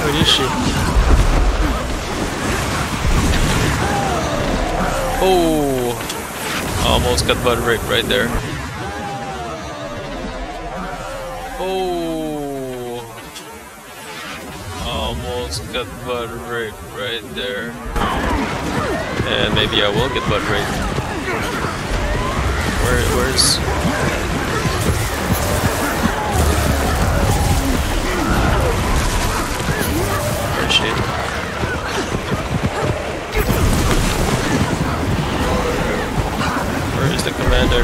Where is she? Oh! Almost got butt raped right there. Oh! Almost got butt raped right there. And maybe I will get butt raped. Where's... Where's she? Where is the commander?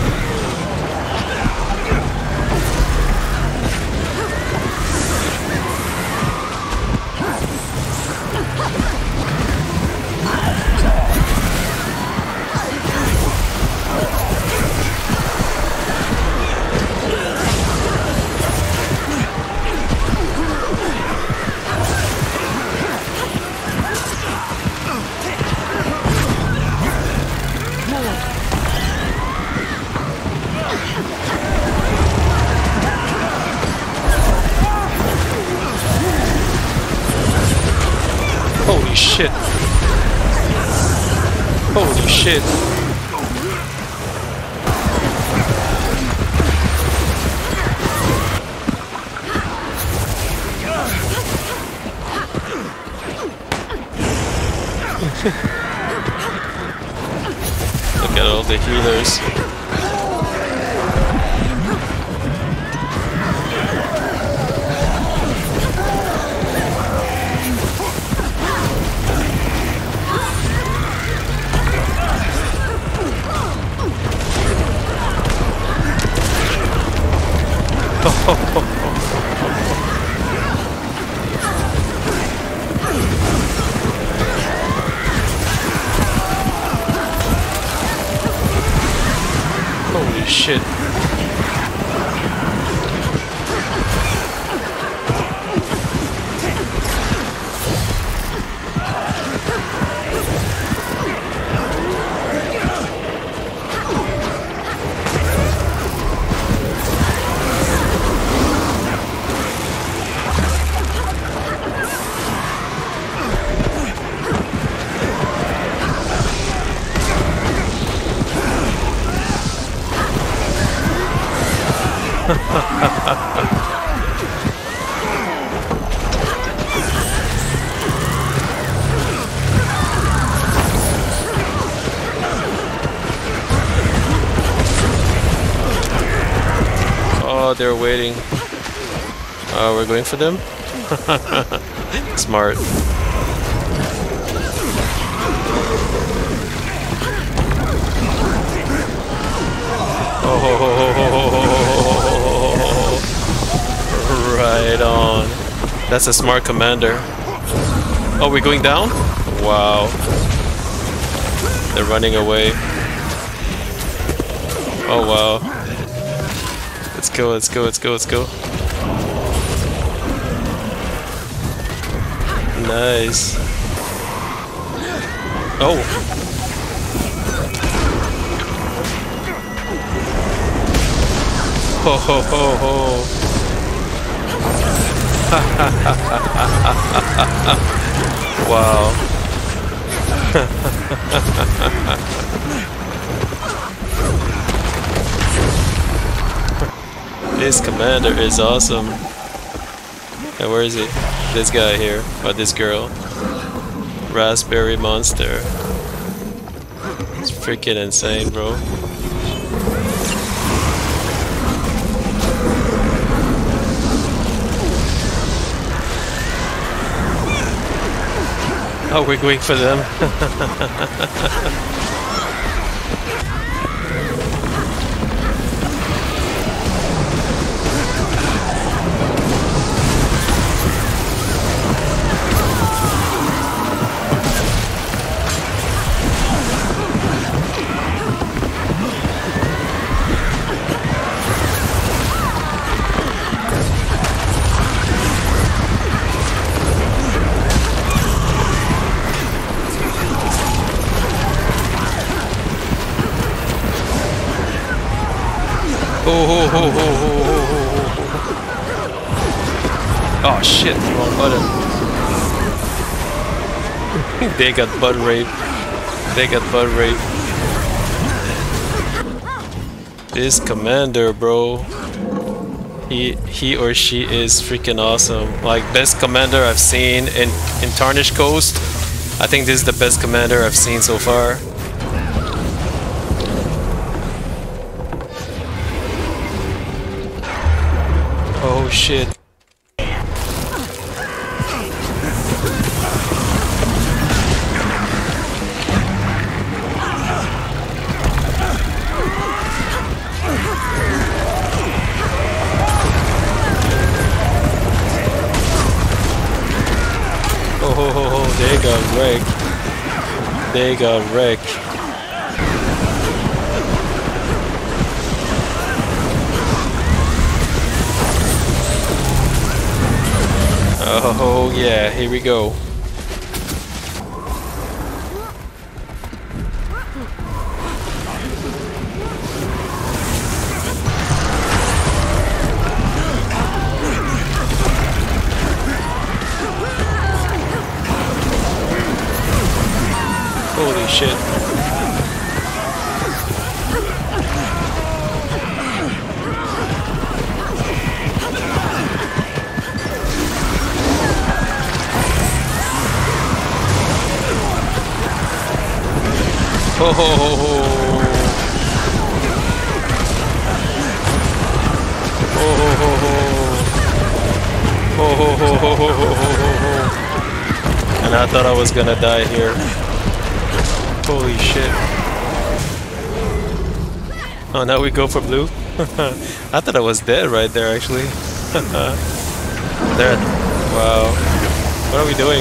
Holy shit. Holy shit. Look at all the healers. Holy shit. Oh, they're waiting. We're going for them? Smart. Oh, right on. That's a smart commander. Oh, we're going down? Wow. They're running away. Oh, wow. Let's go, let's go, let's go, let's go. Nice. Oh. Ho ho ho ho. Wow. This commander is awesome. And where is he? This guy here, or this girl. Raspberry monster. It's freaking insane, bro. Oh, we're going for them. Oh shit, wrong button. They got butt raped. They got butt raped. This commander, bro. He or she is freaking awesome. Like, best commander I've seen in Tarnished Coast. I think this is the best commander I've seen so far. Oh shit. Oh, they got wrecked. They got wrecked. Oh yeah, here we go. Holy shit. Oh, ho, ho, ho. Oh, ho, ho, ho. Oh, ho, ho, ho, ho, ho, ho, ho. And I thought I was gonna die here. Holy shit. Oh, now we go for blue? I thought I was dead right there, actually. There. Wow. What are we doing?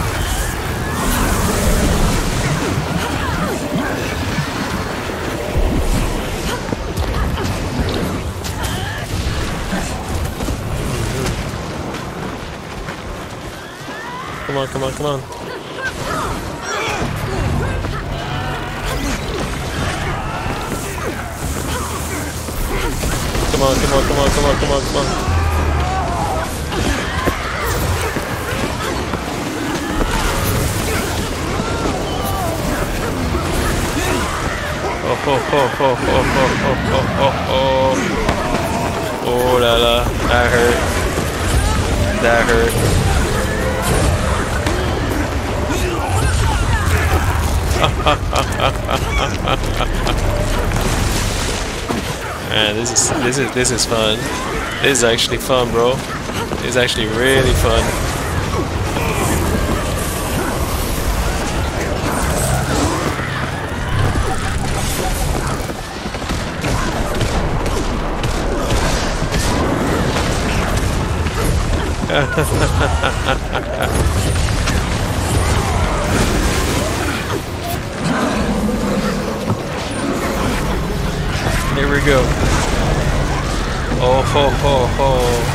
Come on, come on, come on. Come on, come on, come on, come on, come on, come on. Oh, oh, oh, oh, oh, oh, oh, oh, oh. Oh la la, that hurt. That hurt. Man, this is fun. This is actually fun, bro. This is actually really fun. Here we go. Oh ho ho ho.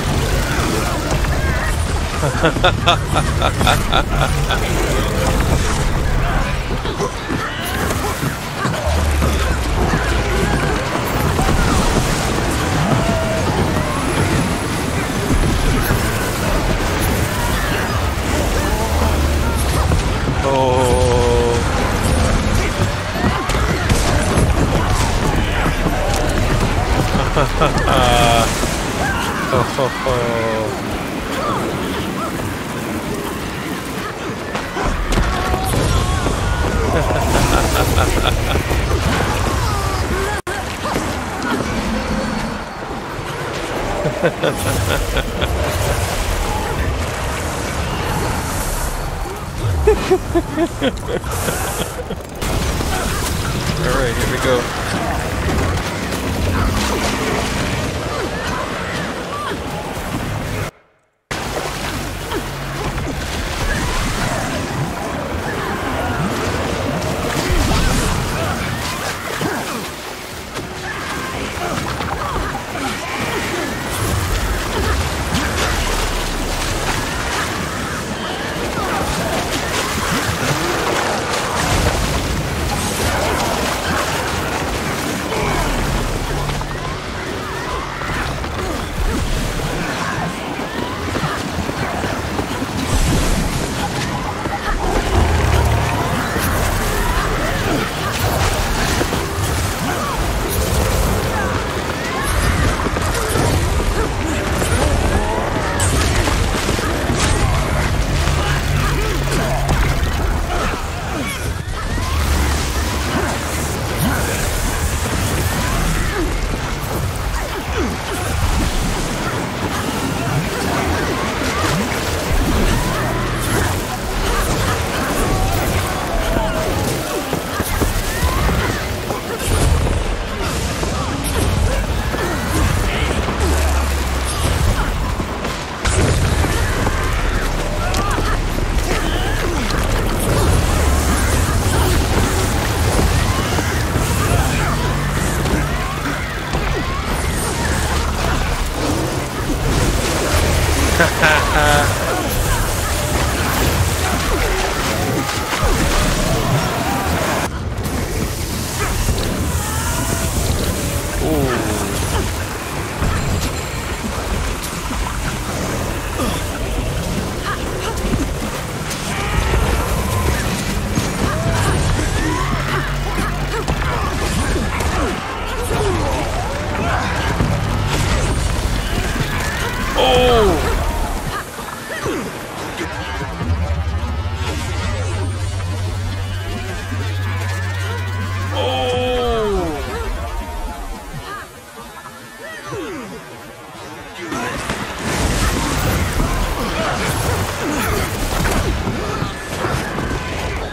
Oh ho ho. All right, here we go.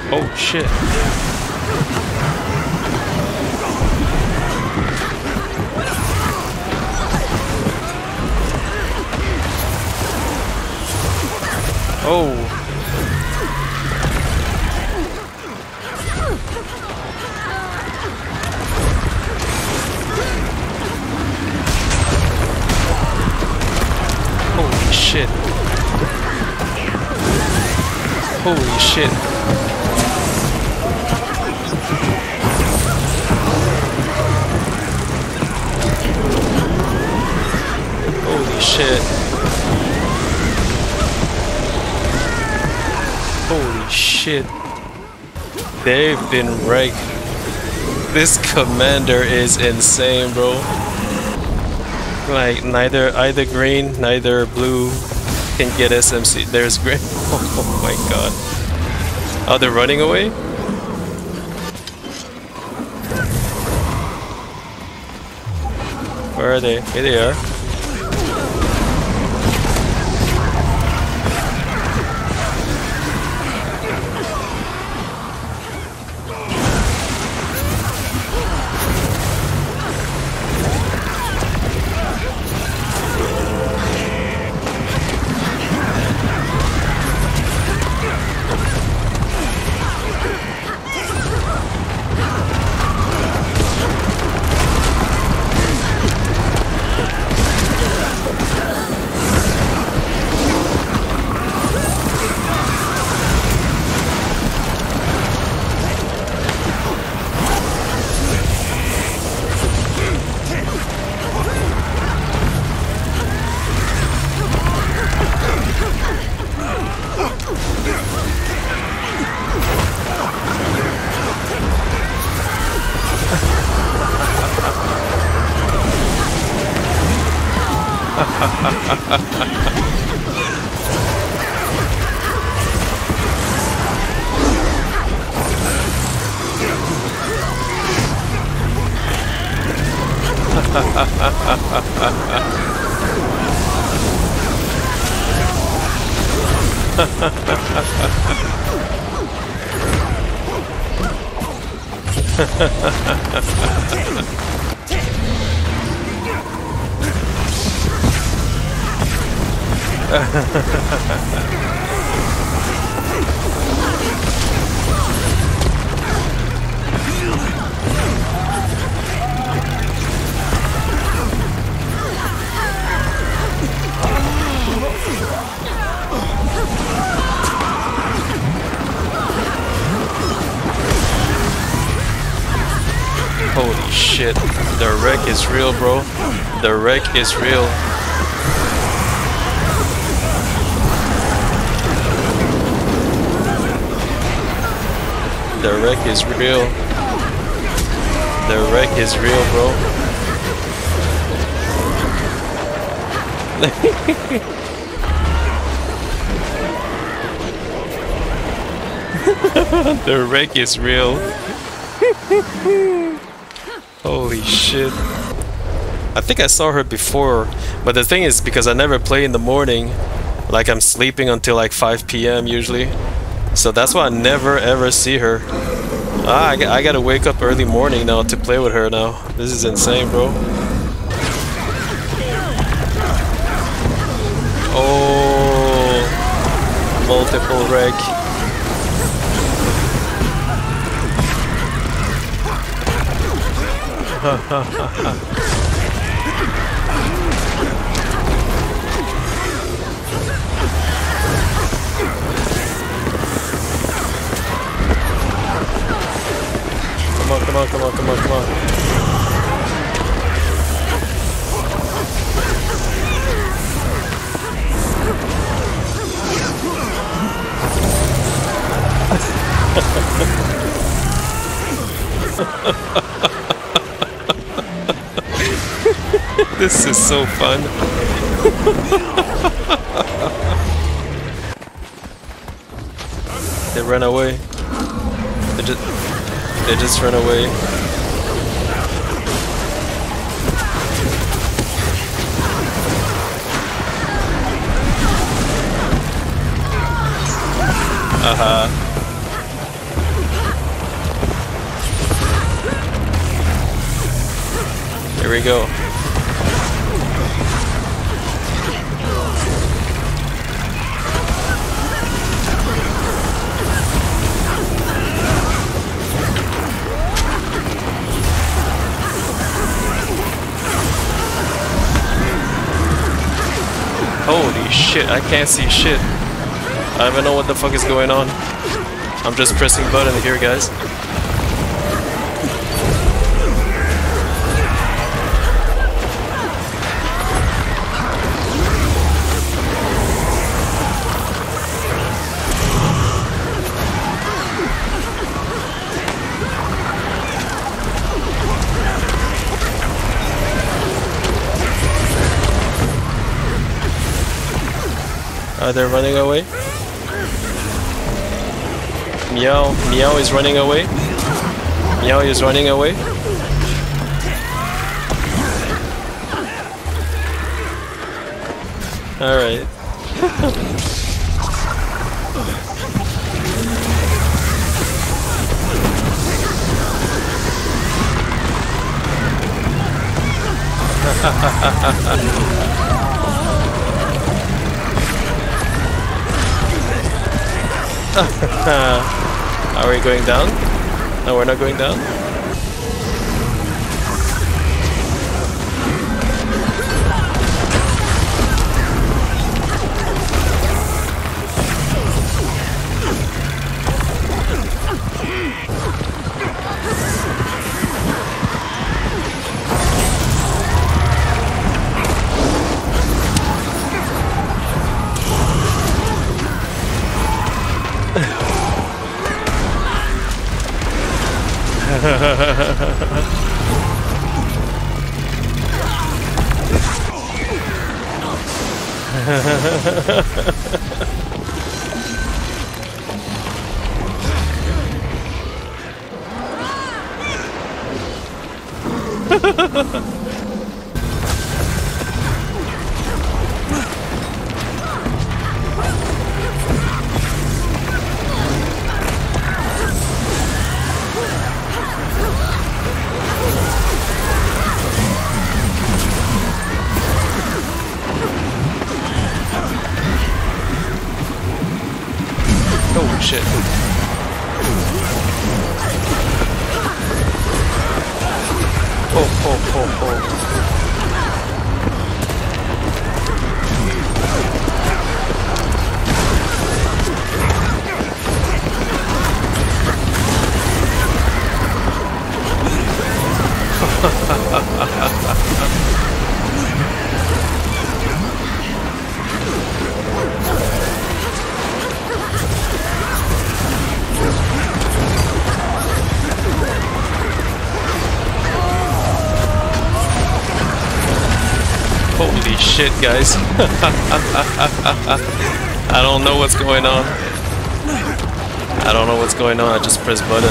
Oh shit. Oh. Holy shit. Holy shit. Holy shit. Holy shit. They've been wrecked. This commander is insane, bro. Like, either green, neither blue can get SMC. There's green. Oh my god. Oh, they're running away? Where are they? Here they are. Holy shit, the wreck is real, bro. The wreck is real. The wreck is real. The wreck is real, bro. The wreck is real. Holy shit. I think I saw her before, but the thing is, because I never play in the morning, like I'm sleeping until like 5 PM usually, so that's why I never ever see her. I gotta wake up early morning now to play with her now. This is insane, bro. Oh, multiple wreck. Come on, come on, come on, come on, come on. This is so fun. They ran away. They just ran away. Here we go. Holy shit, I can't see shit. I don't even know what the fuck is going on. I'm just pressing button here, guys. Are they running away? Meow, Meow is running away. Meow is running away. Alright. Are we going down? No, we're not going down. Oh shit. Oh. Holy shit, guys. I don't know what's going on. I don't know what's going on. I just pressed button.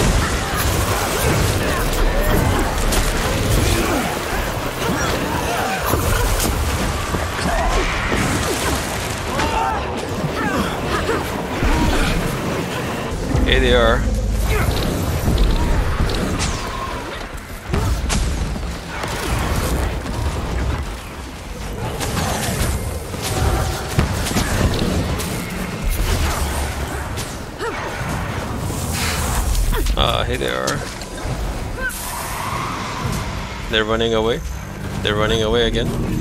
Here they are. Here they are. They're running away. They're running away again.